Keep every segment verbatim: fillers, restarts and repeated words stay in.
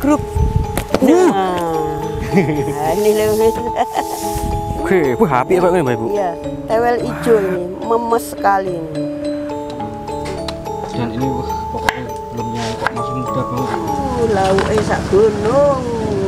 Grup. Nah, ini loh. Oke, bu happy apa ini, Mbak Ibu? Iya, tewel hijau ini, memes sekali ini. Dan ini wah, pokoknya belum nyangkut, masih muda banget. Uh, lauknya sak gunung.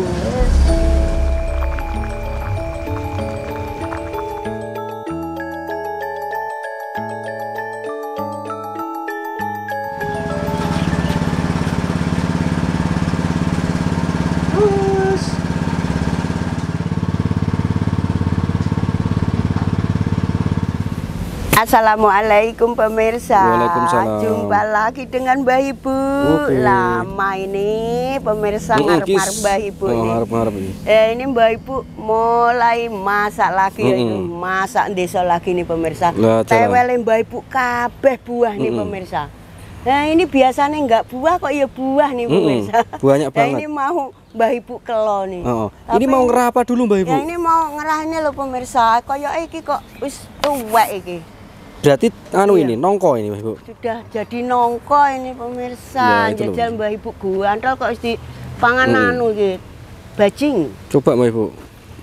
Assalamualaikum pemirsa. Waalaikumsalam. Jumpa lagi dengan Mbah Ibu. Oke. Lama ini pemirsa Mm, ngarep-ngarep kis. Mbah Ibu Oh, ini. ngarep-ngarep ini. Eh, ini Mbah Ibu mulai masak lagi ya, Mm, itu. mm. Masak desa lagi nih pemirsa. Lah, jalan. Tewele Mbah Ibu kabeh buah nih Mm, mm. pemirsa. Nah ini biasanya nggak buah kok ya buah nih Mm, mm. pemirsa. Banyak Nah, banget. ini mau Mbah Ibu kelo nih. Oh, oh. Tapi- Ini mau ngerapa dulu, Mbak Ibu? Ya ini mau ngerahnya loh pemirsa. Kayak iki kok wis tuwek iki. Berarti anu Iya. ini nongko ini, Mbak Ibu. Sudah jadi nongko ini pemirsa. Ya, itu loh. Jajal Mbah Ibu gantol kok di pangan Mm. anu iki. Bajing. Coba, Mbak Ibu.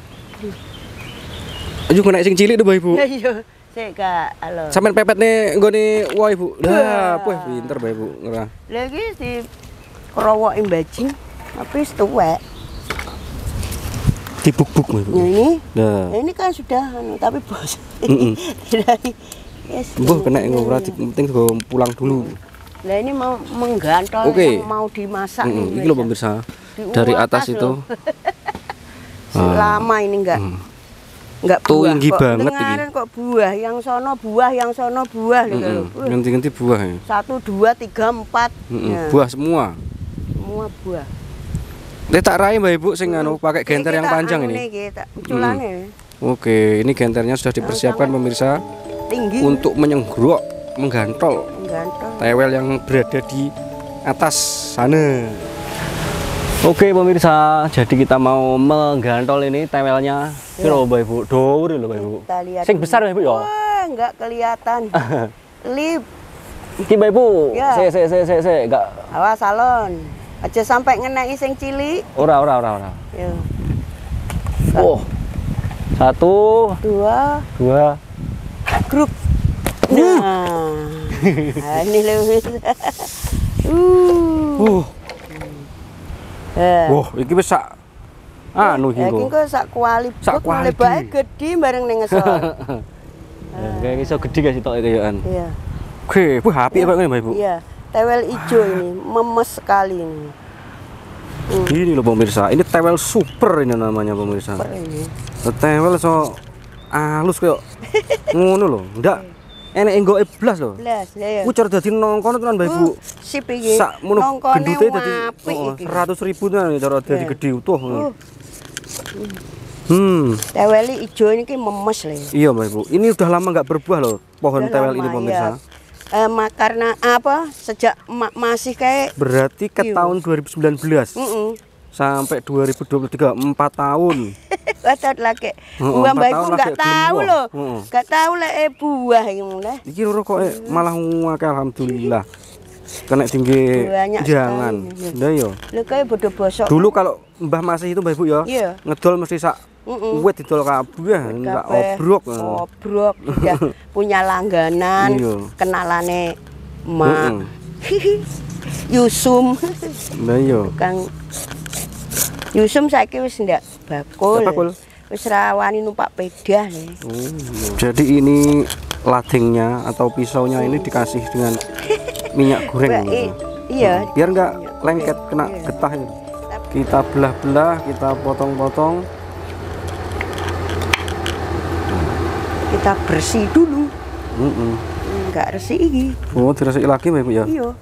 Ayo kena sing cilik tuh, Mbak Ibu. Iya. Sik Kak, halo. Sampeyan pepet nih nggone wah Ibu. Lah, Wah. puh pinter Mbak Ibu ngerah. Lagi di kerowokin bajing tapi wis tuwek. Dibuk-buk Mbak Ibu. Nah, ini. Nah. Ini kan sudah anu tapi bos. Mm-mm. Dari yes. Mbah kena ngobrol penting go pulang dulu. Lah ini mau menggantol Oke. yang mau dimasak. Mm-mm. nih, Iki lho pemirsa. pemirsa. Di Dari atas atas itu. loh. Lama ini enggak. Mm. Enggak buah. Tinggi Kok banget dengaran kok buah, yang sono buah, yang sono buah gitu loh. Mm-mm. Ganti-ganti buah ya. Satu, dua, tiga, empat. Mm-mm. Nah, Buah semua. semua buah. Ini tak rai Mbak Ibu sing anu pakai genter yang panjang ini. Kita uculannya Oke, ini genternya sudah dipersiapkan pemirsa tinggi. untuk menyenggrok, menggantol Menggantol. tewel yang berada di atas sana. Oke pemirsa, jadi kita mau menggantol ini tewelnya. Piro Mbak Ibu? Dawur lho Mbak Ibu. Kita lihat. Sing besar Mbak Ibu ya. Wah, enggak kelihatan. Lip. Iki Mbak Ibu. Ya. Se se se se se enggak Awas salon. Aja sampai ngenai sing cilik. ora ora ora ora. Ya. Oh. Satu, Dua, dua. grup. Nah. Nah, ini loh. uh. Uh. Eh. Wah, iki wis sak anu iki Ya, iki kok. kok sak kuali. Sak kuali. Lebake gede bareng ning ngesor. Kayak iso gede guys tok kayakan. Iya. Oke, bu happy apa ini Mbak Ibu? Iya. Tewel hijau ini memes sekali ini. Ini loh pemirsa, ini tewel super ini namanya pemirsa. Super ini. Tewel so halus kayak ngono loh, ndak enek enggoke blas loh. Belas ya ya. Ku cara dadi nongkono tenan Mbak Ibu. Sip iki. Sak mono Nongkone gendute dadi apik oh, iki. seratus ribu tenan cara dadi Iya. gede utuh. Uh, Hmm, tewel hijau ini ki memes lho. iya Mbak Ibu. Ini udah lama nggak berbuah loh pohon Udah tewel lama, ini pemirsa. ya. Eh, ma- karena apa? Sejak ma- masih kayak Berarti ke Iya. tahun dua ribu sembilan belas heeh. sampai dua ribu dua puluh tiga, empat tahun. Batat lagi. Heeh, Buah empat Mbak tahun Ibu lagi enggak gelem tahu buah. loh. Heeh. Enggak tahu lek eh, buah iki mulai. Iki lho kok eh, malah ngake alhamdulillah. Kena tinggi Banyak jangan. sekali. Ndak yo. Lho kayak bodoh bosok. Dulu kalau Mbah Masih itu Mbak Ibu ya, Iya. ngedol mesti sak Heeh. wit didol kabeh, enggak Kabeh obrok. Obrok. Udah punya langganan. Iya. Kenalane Mak. Heeh. Yusum. Lah iya. Kang Yusum saiki wis ndak bakul. Ndak bakul. Wis rawani numpak peda nih. Oh, iya. Jadi ini ladingnya atau pisaunya ini dikasih dengan minyak goreng. Mbak, i- iya. Biar enggak lengket kena Iya. getah itu. Kita belah-belah, kita potong-potong. Kita bersih dulu. Heeh. Enggak resik iki. Oh, diresiki lagi Mbak Ibu ya. Iya.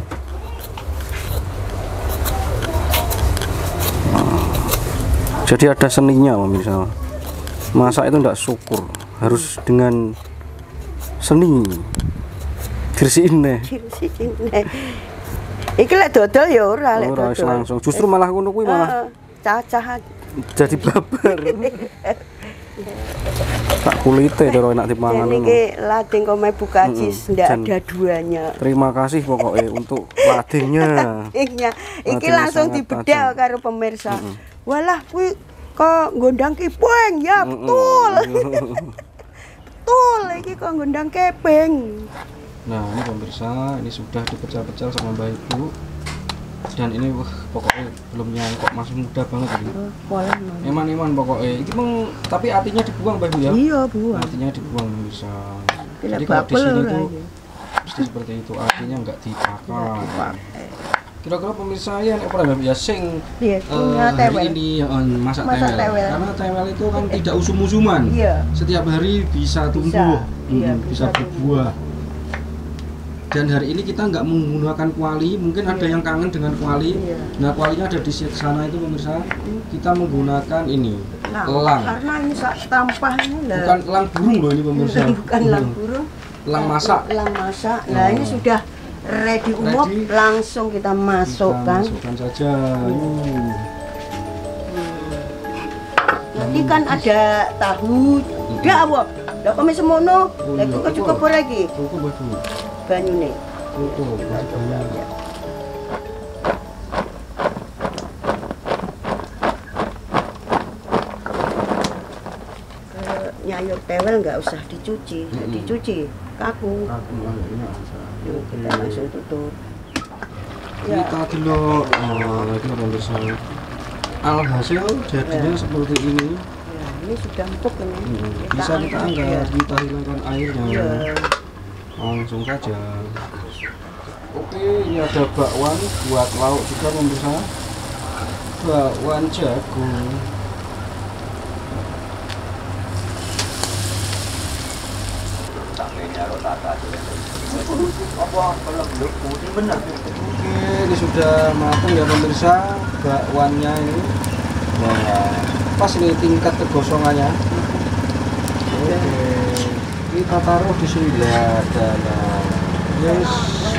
Jadi ada seninya pemirsa. Masak itu enggak syukur, harus dengan seni. Dirsihin deh. Dirsihin. Iki lek dodol ya ora lek Ora wis dodol. langsung. Justru malah ngono kuwi malah Heeh, cacah. jadi babar. Tak kulite cara enak dipangan. Dan ini lading kome bukajis, Mm-mm. ndak Jan- ada duanya. Terima kasih pokoknya untuk ladingnya. Ladingnya, iki Ladingnya langsung sangat dibedal tajam. karo pemirsa. Walah, kuwi kok gondang kipeng ya, Mm-mm. betul. Betul, iki kok gondang kepeng. Nah ini pemirsa, ini sudah dipecah-pecah sama Mbak Ibu. Dan ini wah, pokoknya belum nyangkok, masih muda banget ini. Boleh. Eman-eman pokoknya. Ini meng, tapi artinya dibuang Mbak Ibu ya? Iya, buah. Artinya dibuang bisa. Tidak Jadi kalau di bakul sini ora tuh iki. mesti seperti itu, artinya nggak dipakai. Dipakai. Kira-kira pemirsa ya nek ora Mbak Ibu ya sing Iya, eh, punya hari tewel. ini eh, masak, Masak tewel. tewel. Karena tewel itu kan tidak usum-usuman. Iya. Setiap hari bisa tumbuh, Iya, Mm, bisa bisa berbuah. Dan hari ini kita nggak menggunakan kuali, mungkin ada yang kangen dengan kuali. Iya. Nah kualinya ada di sana itu pemirsa. Kita menggunakan ini Nah, elang, karena ini sak tampah ini lah. bukan elang burung loh ini pemirsa. Bukan elang burung. Elang masak. Elang masak. Nah, Oh. ini sudah ready umum, Ready. langsung kita Kita masukkan. masukkan saja. Yuk. Nanti kan ada tahu. Udah, awak. Lah kami semono. Oh, Lah iya. kok cukup apa lagi? Cukup Mbak Ibu. Banyune. Cukup. masih banyak. Kalau nyayur tewel nggak usah dicuci, nggak Mm-mm. dicuci, kaku. Aku akhirnya bisa. Yuk, kita Oke. langsung tutup. Ya. Kita dulu, oh, itu pemirsa. Alhasil jadinya Ya. seperti ini. Ya, ini sudah empuk ini. Hmm, bisa kita angkat, ya. kita hilangkan airnya. Ya. Langsung saja. Oke, ini ada bakwan buat lauk juga pemirsa. Bakwan jagung. Oke, ini sudah matang ya pemirsa. Bakwannya ini. Wah, pas ini tingkat kegosongannya. Oke, kita taruh di sini ya. Dan yes.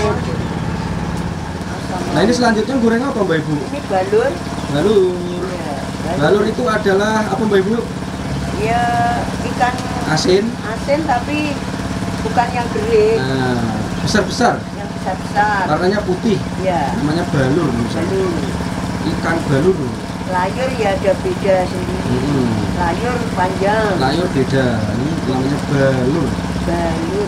Nah ini selanjutnya goreng apa Mbak Ibu? Ini balur. Balur. Ya, Balur itu adalah apa Mbak Ibu? Ya, ikan Asin. asin tapi bukan yang gede, Nah, besar-besar. yang besar-besar. Warnanya putih. Ya, Namanya balur misalnya. balur. Ikan balur. Layur ya ada beda sendiri. Hmm. Layur panjang. Layur beda. Ini namanya balur. Balur.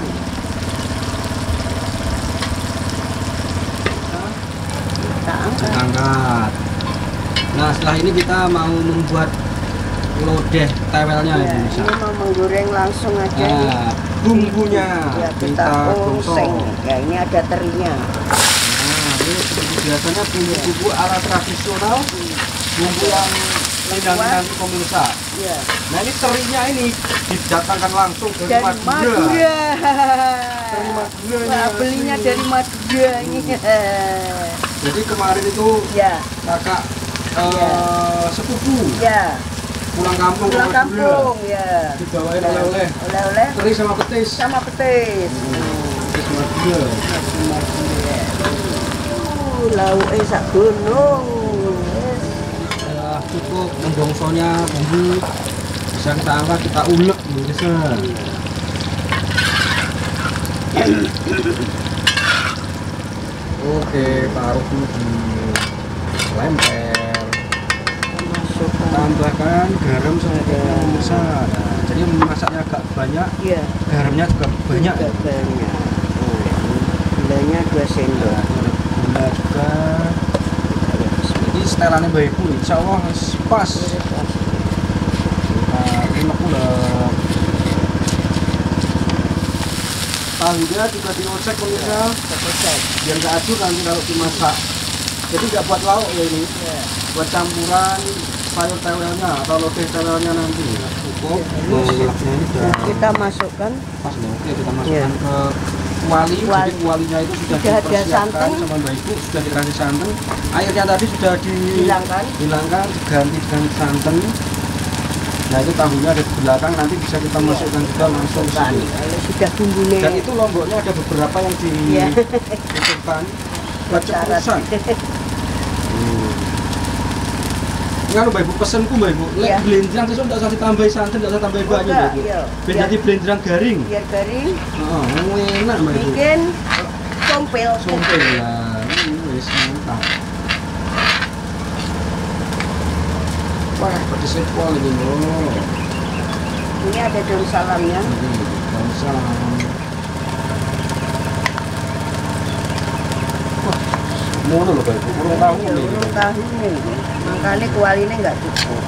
Kita Kita angkat. angkat. Nah setelah ini kita mau membuat lodeh tewelnya Ya, ini bisa. ini mau menggoreng langsung aja. nih. Nah, bumbunya Ya, kita kita oseng. gosok. Ya, ini ada terinya. Nah, ini seperti biasanya bumbu-bumbu ala tradisional, bumbu yang pinang-pinang pemirsa. Ya. Nah ini terinya ini didatangkan langsung dari, Dari Madura. Madura. Dari Madura. Wah, belinya dari Madura ini. Jadi kemarin itu Ya, kakak eh, Ya. sepupu ya. pulang kampung ke Pulang Madura. kampung ya. Dibawain oleh-oleh Oleh-oleh teri sama petis. sama petis. Petis Madura. Uh, lauk eh sak gunung. Yes. Setelah cukup menggongsonya bumbu bisa kita angkat, kita ulek bisa. Oke, taruh dulu di lemper. Masukkan. Tambahkan garam secukupnya pemirsa. Nah, jadi masaknya agak banyak, Iya. garamnya juga banyak. Juga banyak. Oh, gulanya dua sendok. Nah, gula juga. Ini setelannya Mbak Ibu, insya Allah pas. Nah, ini pula. Tahunya juga diocek pemirsa, Selesai. biar nggak adur nanti kalau dimasak. Jadi nggak buat lauk ya ini, Ya. buat campuran sayur tewelnya atau lodeh tewelnya nanti. Cukup. Ya, Nah, ini ini ini udah Kita masukkan. pas nih. Oke, kita masukkan Ya. ke kuali. Jadi Kuali. kualinya itu sudah Sudah ada dipersiapkan santan. sama Mbak Ibu, sudah dikasih santan. Airnya tadi sudah Hilangkan. dihilangkan, diganti dengan santan. Nah itu tahunya ada di belakang, nanti bisa kita Iya. masukkan juga langsung ke Kan, sini. kalau sudah bumbunya. Dan itu lomboknya ada beberapa yang Iya. dimasukkan buat cepusan. Hmm. Nganu Mbak Ibu pesenku Mbak Ibu, lek Iya. blendrang sesuk ndak usah ditambahi santan, ndak usah tambahi banyu Mbak Ibu. Iya. Ben Iya. dadi blendrang garing. Biar garing. Heeh, enak Mbak Ibu. Bikin sompil. Sompel lah. Wis mantap. Wah, pedesnya pol ini loh. Ini ada daun salamnya. Daun salam. Wah, mono loh Mbak Ibu, kurang tahu Iya, nih. urung tahu nih. Makanya kualinya nggak cukup.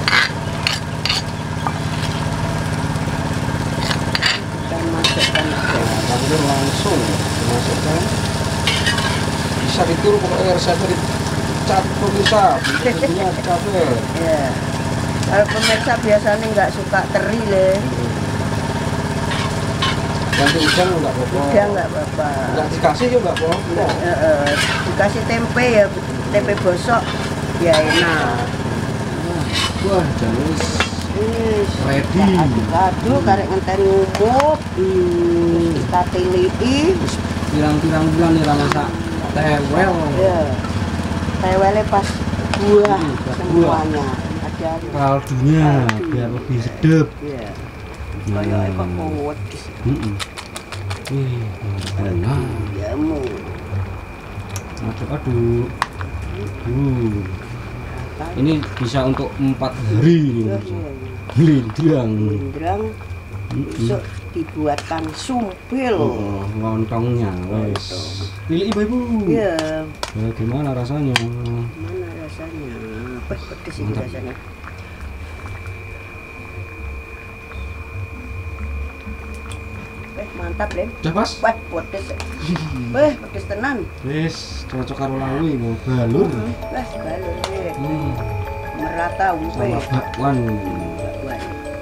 Kita masukkan aja. Langsung langsung dimasukkan. Bisa ditiru pokoknya resepnya dicat pemirsa, bentuknya dicapai. Ya. Kalau pemirsa biasanya nggak suka teri le. Ganti udang enggak apa-apa. Udah nggak apa-apa. Enggak dikasih juga enggak apa-apa. Eh, eh, dikasih tempe ya, tempe bosok ya enak. Wah, jangan Wis, Ready. aduk-aduk karek ngenteni umuk. Hmm, kita tiliki. pirang-pirang bulan nih masak tewel. Ya. Tewele pas buah Hmm, pas semuanya. Ada Kaldunya biar lebih sedap. ya. Kayak kok kuat. Heeh. Wih, enak. Jamu. Aduk-aduk. Uh. Ini bisa untuk empat hari ini. Blendrang. Blendrang besok dibuatkan sumpil. Oh, lontongnya wes. Pilih ibu-ibu. Iya. Bagaimana rasanya? Mana rasanya? Apa pedes ini Mantap. rasanya? Eh, mantap, Lem. Udah pas? Wah, pedes. Wah, pedes tenan. Wes, cocok karo lawi mau balur. Wah, balur ya. Hmm, Merata umpe. sama bakwan. Bakwan.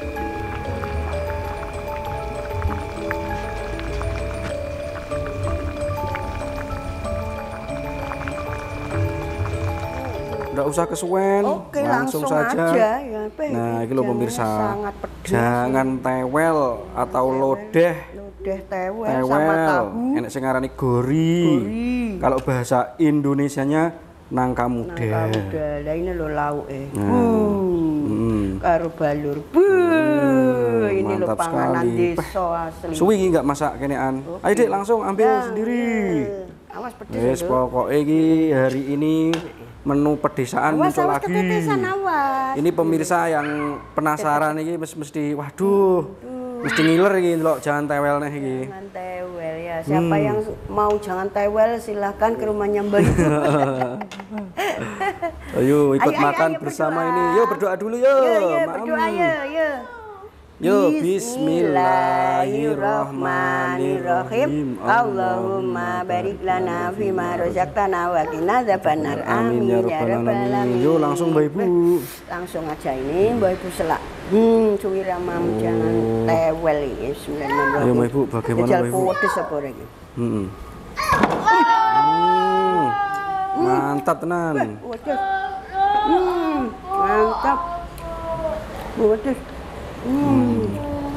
Nggak usah kesuwen, Oke, langsung, aja. Ya, Pe. Nah, ini loh Jangan pemirsa. Sangat pedes. Jangan tewel atau lodeh. Lodeh tewel, sama Tewel, tahu. enak sing ngarani gori. Gori. Kalau bahasa Indonesianya nangka Nah, muda. kamu udah, lah ini lo lauk eh. Nah. Hmm. Hmm. Karo balur. Buh, ini lo mantap panganan sekali. desa asli. Suwi iki nggak masak kenean. Oke. Ayo Dik, langsung ambil Ya, sendiri. ya. Awas pedes. Wes lho. pokoknya iki hari ini menu pedesaan Awas, muncul awas lagi. ketetesan, awas. Ini pemirsa yang penasaran iki mesti, mesti waduh, mesti ngiler iki loh jangan tewel nih iki. Jangan tewel ya. Siapa Hmm. yang mau jangan tewel silahkan ke rumahnya Mbak Ibu. Ayo ikut Ayo, ayo, makan ayo, bersama berdoa. ini. Yuk berdoa dulu yuk. Yo, yo, Mam. berdoa yo, yo. Yuk bismillahirrahmanirrahim. Allahumma barik lana fima razaqtana wa qina adzabannar. Amin ya rabbal alamin. Yuk langsung Mbak Ibu. Langsung aja ini Mbak Ibu selak. Hmm, cuwi ramam jangan tewel iki. Bismillahirrahmanirrahim. Ayo Mbak Ibu, bagaimana Jajal Mbak Ibu? pedes apa lagi? Hmm. Hmm. Mantap tenan. Pedes. Hmm, mantap. Pedes. Hmm.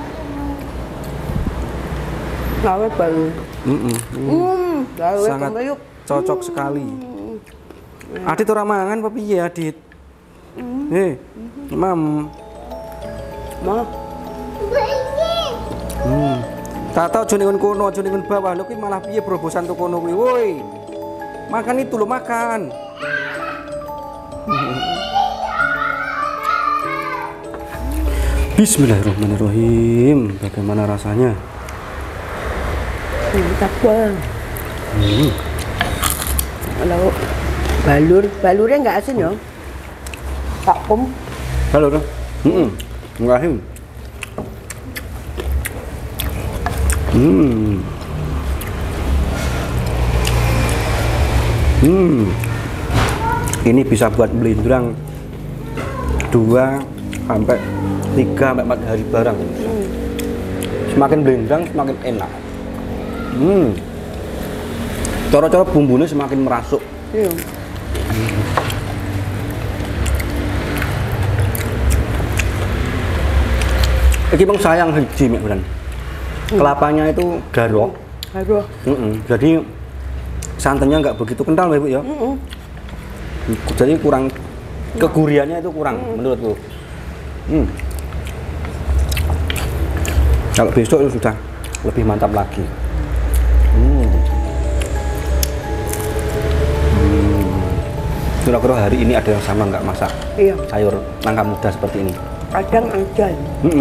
Gawe baru. Mm-mm. Hmm, gawe Sangat kembali yuk. cocok sekali. Adit ora mangan apa piye Adit? Eh, Mam. Mah, Hmm. Tak tahu aja ning kono, aja ning bawah. Lho kuwi malah piye berobosan tuh kono kuwi. Woi. Makan itu lo makan. Bismillahirrahmanirrahim. Bagaimana rasanya? mantap banget. Hmm. Kalau balur, balurnya nggak asin ya? Vakum. Halo, dong. Hmm. Enggak asin. Hmm. Hmm. Ini bisa buat blendrang dua sampai tiga sampai empat hari barang. Semakin blendrang semakin enak. Hmm. Cara-cara bumbunya semakin merasuk. Iya. Iki bang sayang hiji mek beran. Kelapanya itu garo. Aduh. Mm-mm. Jadi santannya nggak begitu kental, Ibu ya. Mm-mm. Jadi kurang keguriannya itu kurang hmm. menurutku. Hmm. Kalau besok itu sudah lebih mantap lagi. Hmm. Hmm. Kira-kira hari ini ada yang sama nggak masak Iya. sayur nangka muda seperti ini? Kadang ada. Hmm.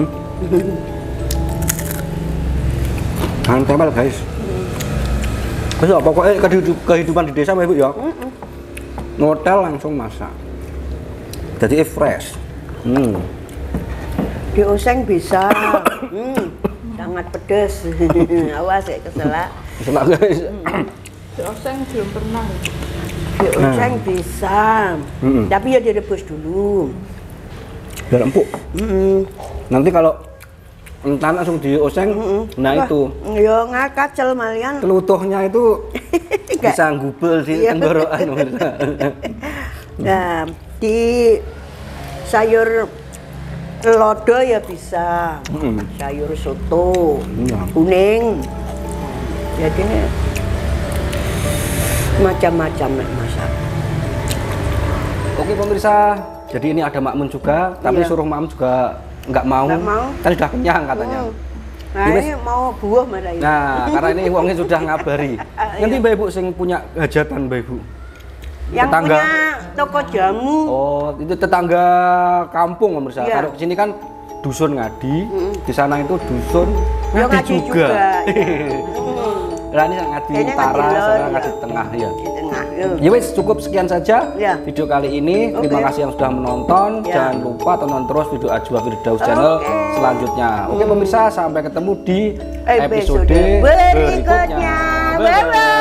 Jangan tempel guys. Terus ya, pokoknya kehidup, kehidupan di desa Ibu ya. Mm-mm. Ngotel langsung masak. Jadi fresh. Hmm. Dioseng bisa. hmm. Sangat pedes. Awas ya keselak. Keselak guys. Dioseng belum pernah. Dioseng bisa. Mm-mm. Tapi ya direbus dulu. Biar empuk. Mm-mm. Nanti kalau entan langsung dioseng, nah Wah, itu ya ngakacel malian. telutuhnya itu bisa gubel di Iya. tenggorokan. Nah, di sayur lodo ya bisa. Mm. Sayur soto, Iya. kuning. Jadi macam-macam nek masak. Oke pemirsa, jadi ini ada makmun juga, tapi Iya. suruh makmun juga nggak mau, Nggak mau. kan sudah kenyang katanya. Hmm. Nah, Ini ini mau buah mana ini? Nah, karena ini uangnya sudah ngabari. Nanti Mbak Ibu sing punya hajatan Mbak Ibu. Yang tetangga. punya toko jamu. Oh, itu tetangga kampung pemirsa. Iya. Kalau sini kan dusun Ngadi, di sana itu dusun Ya, Ngadi Ngadi juga. juga, iya. Hmm. Nah, ini Ngadi Kayaknya Utara, Ngadi Lor, sana ya. Ngadi Tengah ya. Di tengah. Yuk. Ya wes, cukup sekian saja Ya. video kali ini. Terima Oke. kasih yang sudah menonton. Ya. Jangan lupa tonton terus video Ajwa Firdaus Channel Oke. selanjutnya. Oke pemirsa, sampai ketemu di Episode episode berikutnya. berikutnya. Bye-bye.